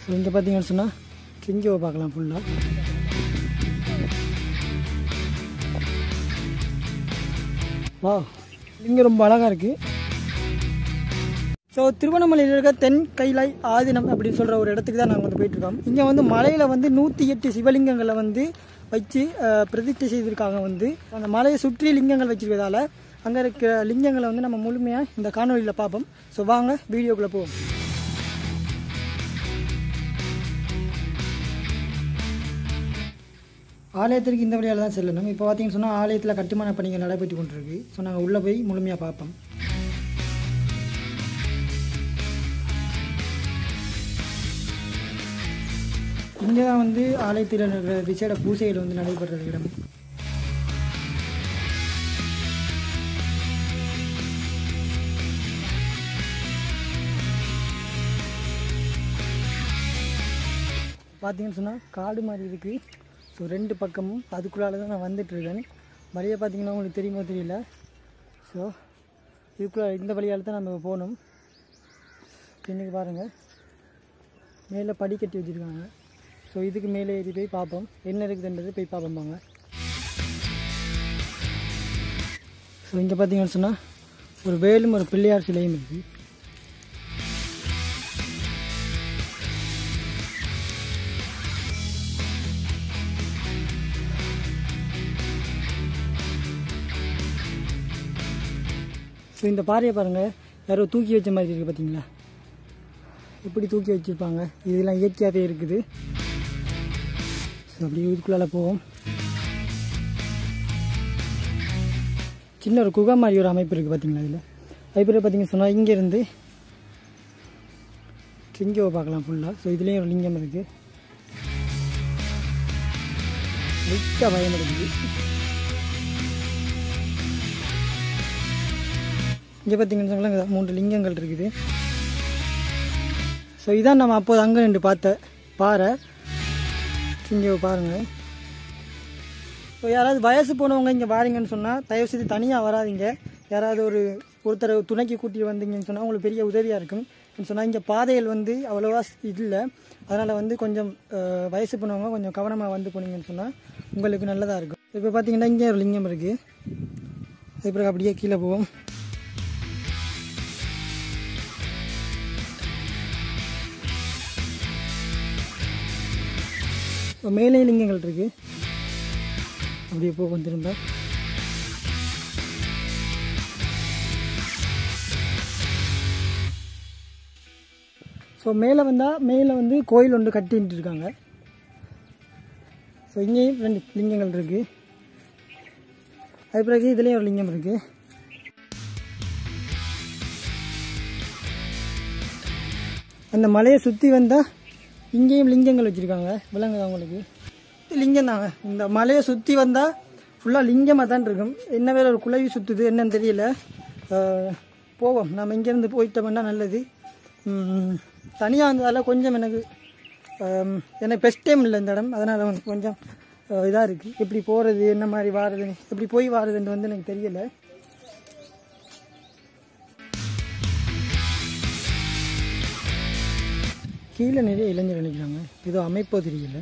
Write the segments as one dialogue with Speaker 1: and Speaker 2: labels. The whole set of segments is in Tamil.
Speaker 1: ஸோ இங்கே பார்த்தீங்கன்னு சொன்னால் ட்ரிங்கோவை பார்க்கலாம் ஃபுல்லாக. வா, இங்கே ரொம்ப அழகாக இருக்குது. ஸோ திருவண்ணாமலையில் இருக்க தென் கைலாய் ஆதீனம் அப்படின்னு சொல்கிற ஒரு இடத்துக்கு தான் நாங்கள் வந்து போயிட்டுருக்கோம். இங்கே வந்து மலையில் வந்து 108 சிவலிங்கங்களை வந்து வச்சு பிரதிஷ்டை செய்திருக்காங்க. வந்து அந்த மலையை சுற்றி லிங்கங்கள் வச்சிருக்கிறதால அங்கே இருக்கிற லிங்கங்களை வந்து நம்ம முழுமையாக இந்த காணொலியில் பார்ப்போம். ஸோ வாங்க வீடியோக்குள்ளே போவோம். ஆலயத்திற்கு இந்த வழியால் தான் செல்லணும். இப்போ பார்த்தீங்கன்னு சொன்னால் ஆலயத்தில் கட்டுமான பணிகள் நடைபெற்று கொண்டிருக்கு. ஸோ நாங்கள் உள்ளே போய் முழுமையாக பார்ப்போம். இங்கே தான் வந்து ஆலயத்தில் இருக்கிற விசேட பூஜைகள் வந்து நடைபெற இடம். பார்த்தீங்கன்னு சொன்னால் காடு மாதிரி இருக்குது. ஸோ 2 பக்கமும் அதுக்குள்ளால தான் நான் வந்துட்டுருக்கேன். வழியை பார்த்தீங்கன்னா உங்களுக்கு தெரியுமோ தெரியல. ஸோ இதுக்குள்ளே இந்த வழியால் தான் நம்ம போகணும். இன்னைக்கு பாருங்கள் மேலே படி கட்டி வச்சுருக்காங்க. ஸோ இதுக்கு மேலே ஏறி போய் பார்ப்போம் என்ன இருக்குதுன்றது போய் பார்ப்போம்பாங்க. ஸோ இங்கே பார்த்தீங்கன்னு சொன்னால் ஒரு வேலும் ஒரு பிள்ளையார் சிலையும் இருக்குது. ஸோ இந்த பாறையை பாருங்கள், யாரோ தூக்கி வச்ச மாதிரி இருக்குது. பார்த்தீங்களா எப்படி தூக்கி வச்சுருப்பாங்க. இதெல்லாம் இயற்கையாகவே இருக்குது. ஸோ அப்படி இதுக்குள்ளால போவோம். சின்ன ஒரு குகை மாதிரி ஒரு அமைப்பு இருக்குது. பார்த்தீங்களா இதில் அதுபோல் பார்த்தீங்கன்னு சொன்னால் இங்கேருந்து ட்ரிங்கோவை பார்க்கலாம் ஃபுல்லாக. ஸோ இதுலேயும் ஒரு லிங்கம் இருக்குது. லைட்டாக பயம் இருக்குது. இங்கே பார்த்தீங்கன்னு சொன்னால் 3 லிங்கங்கள் இருக்குது. ஸோ இதான் நம்ம அப்போது அங்கே நின்று பார்த்த பாறை. இங்கே பாருங்கள். ஸோ யாராவது வயசு போனவங்க இங்கே வாரீங்கன்னு சொன்னால் தயவுசெய்து தனியாக வராதிங்க. யாராவது ஒருத்தரை துணைக்கு கூட்டிட்டு வந்தீங்கன்னு சொன்னால் உங்களுக்கு பெரிய உதவியாக இருக்கும். சொன்னால் இங்கே பாதைகள் வந்து அவ்வளோவா இல்லை. அதனால் வந்து கொஞ்சம் வயசு போனவங்க கொஞ்சம் கவனமாக வந்து போனீங்கன்னு சொன்னால் உங்களுக்கு நல்லதாக இருக்கும். இப்போ பார்த்தீங்கன்னா இங்கே ஒரு லிங்கம் இருக்குது. அதுக்கு அப்படியே கீழே போவோம். ஸோ மேலே லிங்கங்கள் இருக்குது. அப்படியே போகும் திரும்ப. ஸோ மேலே வந்தால் மேலே வந்து கோயில் ஒன்று கட்டிட்டு இருக்காங்க. ஸோ இங்கேயும் 2 லிங்கங்கள் இருக்குது. அது பிறகு இதுலேயும் ஒரு லிங்கம் இருக்குது. அந்த மலையை சுற்றி வந்தால் இங்கேயும் லிங்கங்கள் வச்சுருக்காங்க. விலங்குது அவங்களுக்கு லிங்கம் தாங்க. இந்த மலையை சுற்றி வந்தால் ஃபுல்லாக லிங்கமாக தான் இருக்கும். என்ன வேறு ஒரு குழவி சுற்றுது என்னன்னு தெரியல. போவோம். நம்ம இங்கேருந்து போயிட்டோம்னா நல்லது. தனியாக இருந்ததால் கொஞ்சம் எனக்கு பெஸ்ட் டைம் இல்லை இந்த இடம். அதனால் வந்து கொஞ்சம் இதாக இருக்குது. எப்படி போகிறது என்ன மாதிரி வாரது எப்படி போய் வாரதுன்னு வந்து எனக்கு தெரியலை. கீழே நிறைய இளைஞர் நினைக்கிறாங்க. ஏதோ அமைப்போ தெரியல.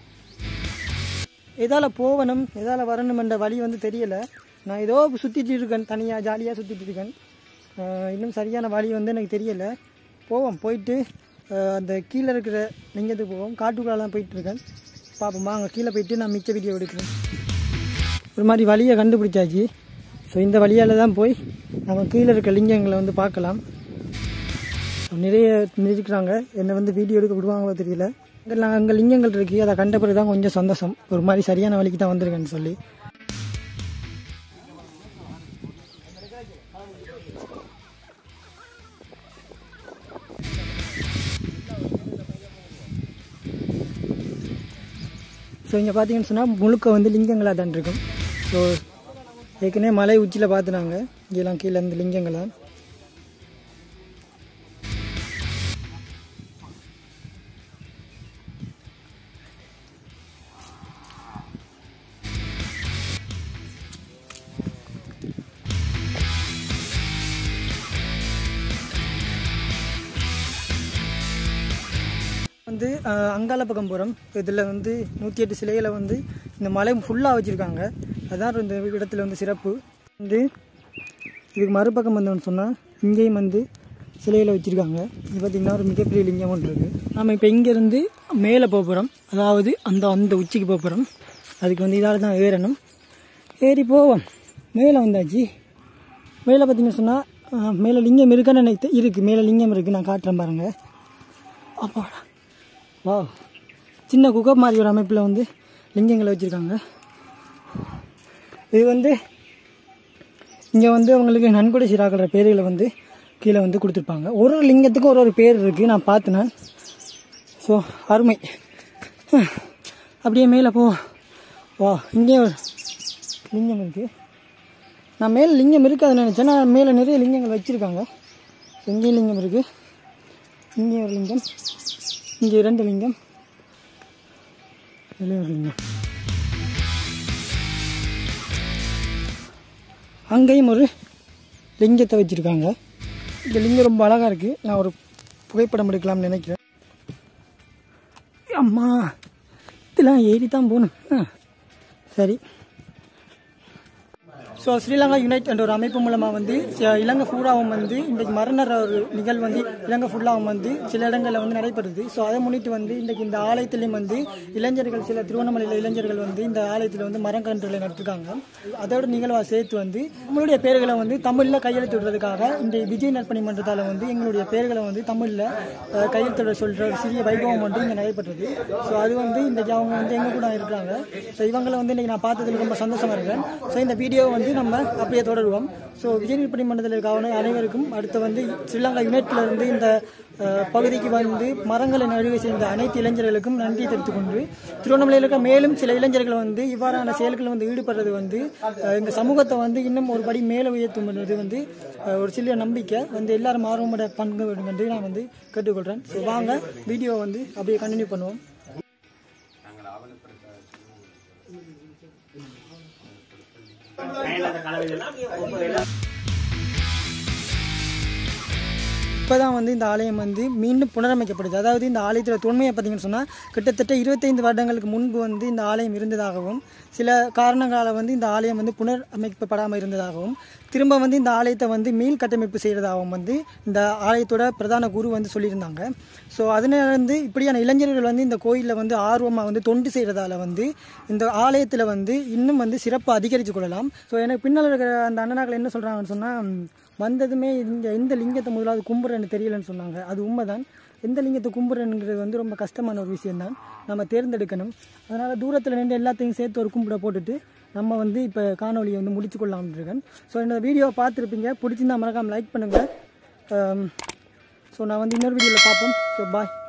Speaker 1: எதால் போகணும் எதால் வரணும் என்ற வழி வந்து தெரியலை. நான் ஏதோ சுற்றிட்டு இருக்கேன், தனியாக ஜாலியாக சுற்றிட்டு இருக்கேன். இன்னும் சரியான வழி வந்து எனக்கு தெரியலை. போவோம். போயிட்டு அந்த கீழே இருக்கிற லிங்கத்துக்கு போவோம். காட்டுக்குள்ளெல்லாம் போயிட்டுருக்கேன். பார்ப்போமா அங்கே கீழே போயிட்டு நான் மிச்ச வீடியோ எடுக்கிறேன். ஒரு மாதிரி வழியை கண்டுபிடிச்சாச்சு. ஸோ இந்த வழியால் தான் போய் நம்ம கீழே இருக்கிற லிங்கங்களை வந்து பார்க்கலாம். நிறைய இருக்கிறாங்க. என்னை வந்து வீடியோ எடுக்க விடுவாங்களோ தெரியல. அங்கே லிங்கங்கள் இருக்குது. அதை கண்ட பிறகு தான் கொஞ்சம் சந்தோஷம். ஒரு மாதிரி சரியான வழிக்கு தான் வந்திருக்கேன்னு சொல்லி. ஸோ இங்கே பார்த்தீங்கன்னு சொன்னால் முழுக்க வந்து லிங்கங்களாக தான் இருக்கும். ஸோ ஏற்கனவே மலை உச்சியில் பார்த்துனாங்க. இங்கெல்லாம் கீழே இந்த லிங்கங்களாக. வந்து அங்கால பக்கம் போகிறோம். இதில் வந்து 108 சிலைகளை வந்து இந்த மலை ஃபுல்லாக வச்சுருக்காங்க. அதுதான் இந்த இடத்துல வந்து சிறப்பு. வந்து இதுக்கு மறுபக்கம் வந்தோம்னு சொன்னால் இங்கேயும் வந்து சிலைகளை வச்சுருக்காங்க. இது பார்த்திங்கன்னா ஒரு மிகப்பெரிய லிங்கம் ஒன்று இருக்குது. நம்ம இப்போ இங்கேருந்து மேலே போக போகிறோம். அதாவது அந்த உச்சிக்கு போக போகிறோம். அதுக்கு வந்து இதால் தான் ஏறணும். ஏறி போவோம். மேலே வந்தாச்சு. மேலே பார்த்திங்கன்னு சொன்னால் மேலே லிங்கம் இருக்குன்னு எனக்கு இருக்குது. மேலே லிங்கம் இருக்குது, நான் காட்டுறேன் பாருங்கள். அப்பாடா, வா, சின்ன குகை மாதிரி ஒரு அமைப்பில் வந்து லிங்கங்களை வச்சுருக்காங்க. இது வந்து இங்கே வந்து அவங்களுக்கு நன்கொடை சீராக்கிற பேர்களை வந்து கீழே வந்து கொடுத்துருப்பாங்க. ஒரு லிங்கத்துக்கும் ஒரு பேர் இருக்குது, நான் பார்த்தேன். ஸோ அருமை. அப்படியே மேலே போ. வா, இங்கே ஒரு லிங்கம் இருக்குது. நான் மேலே லிங்கம் இருக்காதுன்னு நினச்சேன். நான் மேலே நிறைய லிங்கங்கள் வச்சுருக்காங்க. இங்கேயும் லிங்கம் இருக்குது, இங்கேயும் ஒரு லிங்கம், இங்கே 2 லிங்கம், இதில் ஒரு லிங்கம், அங்கேயும் ஒரு லிங்கத்தை வச்சுருக்காங்க. இந்த லிங்கம் ரொம்ப அழகாக இருக்குது. நான் ஒரு புகைப்படம் எடுக்கலாம்னு நினைக்கிறேன். அம்மா, இதெல்லாம் ஏறி தான் போகணும். சரி. ஸோ ஸ்ரீலங்கா யுனைட் என்ற ஒரு அமைப்பு மூலமாக வந்து இலங்கை ஃபுல்லாவும் வந்து இன்றைக்கு மரண ஒரு நிகழ்வு வந்து இலங்கை ஃபுல்லாவும் வந்து சில இடங்களில் வந்து நடைபெறுது. ஸோ அதை முன்னிட்டு வந்து இன்றைக்கு இந்த ஆலயத்திலையும் வந்து இளைஞர்கள், சில திருவண்ணாமலையில் இளைஞர்கள் வந்து இந்த ஆலயத்தில் வந்து மரக்கன்றுகளை நட்டுருக்காங்க. அதோட நிகழ்வாக சேர்த்து வந்து நம்மளுடைய பேர்களை வந்து தமிழில் கையெழுத்து விடுறதுக்காக இந்த விஜய் நற்பணி மன்றத்தால் வந்து எங்களுடைய பேர்களை வந்து தமிழில் கையெழுத்து சொல்கிற ஒரு சிறிய வைபவம் வந்து இங்கே நடைபெற்றது. ஸோ அது வந்து இன்றைக்கி அவங்க வந்து எங்கள் கூட இருக்கிறாங்க. ஸோ இவங்களை வந்து இன்றைக்கி நான் பார்த்ததுக்கு ரொம்ப சந்தோஷமாக இருக்கேன். ஸோ இந்த வீடியோ வந்து நம்ம அப்படியே தொடருவோம். ஸோ விஜய் நற்பணி மன்றத்தில் இருக்க அனைவருக்கும், அடுத்து வந்து ஸ்ரீலங்கா யுனைட்ல இருந்து இந்த பகுதிக்கு வந்து மரங்களை நடுவே செய்த அனைத்து இளைஞர்களுக்கும் நன்றி தெரிவித்துக் கொண்டு, திருவண்ணாமலையில் இருக்க மேலும் சில இளைஞர்கள் வந்து இவ்வாறான செயல்கள் வந்து ஈடுபடுறது வந்து இந்த சமூகத்தை வந்து இன்னும் ஒரு படி மேலே உயர்த்தும் என்பது வந்து ஒரு சில நம்பிக்கை வந்து எல்லாரும் ஆர்வமோட பங்கு வேண்டும் என்று நான் வந்து கேட்டுக்கொள்கிறேன். ஸோ வாங்க வீடியோ வந்து அப்படியே கண்டினியூ பண்ணுவோம். இப்போதான் வந்து இந்த ஆலயம் வந்து மீண்டும் புனரமைக்கப்படுது. அதாவது இந்த ஆலயத்தில் தொன்மையை பார்த்தீங்கன்னு சொன்னால் கிட்டத்தட்ட 25 வருடங்களுக்கு முன்பு வந்து இந்த ஆலயம் இருந்ததாகவும், சில காரணங்களால் வந்து இந்த ஆலயம் வந்து புனரமைக்கப்படாமல் இருந்ததாகவும், திரும்ப வந்து இந்த ஆலயத்தை வந்து மீள் கட்டமைப்பு செய்கிறதாகவும் வந்து இந்த ஆலயத்தோட பிரதான குரு வந்து சொல்லியிருந்தாங்க. ஸோ அதனால வந்து இப்படியான இளைஞர்கள் வந்து இந்த கோயிலில் வந்து ஆர்வமாக வந்து தொண்டு செய்கிறதால வந்து இந்த ஆலயத்தில் வந்து இன்னும் வந்து சிறப்பு அதிகரித்து கொள்ளலாம். ஸோ எனக்கு பின்னால் இருக்கிற அந்த அண்ணனாக்கள் என்ன சொல்கிறாங்கன்னு சொன்னால், வந்ததுமே எந்த லிங்கத்தை முதலாவது கும்பிட்றேன்னு தெரியலன்னு சொன்னாங்க. அது உண்மைதான். எந்த லிங்கத்தை கும்பிட்றேங்கிறது வந்து ரொம்ப கஷ்டமான ஒரு விஷயந்தான். நம்ம தேர்ந்தெடுக்கணும். அதனால் தூரத்தில் நின்று எல்லாத்தையும் சேர்த்து ஒரு கும்பிட போட்டுட்டு நம்ம வந்து இப்போ காணொலியை வந்து முடிச்சு கொள்ளலாம்னு இருக்கேன். ஸோ என்னோட வீடியோவை பார்த்துருப்பீங்க. பிடிச்சிருந்தா மறக்காமல் லைக் பண்ணுங்கள். ஸோ நான் வந்து இன்னொரு வீடியோவில் பார்ப்போம். ஸோ பாய்.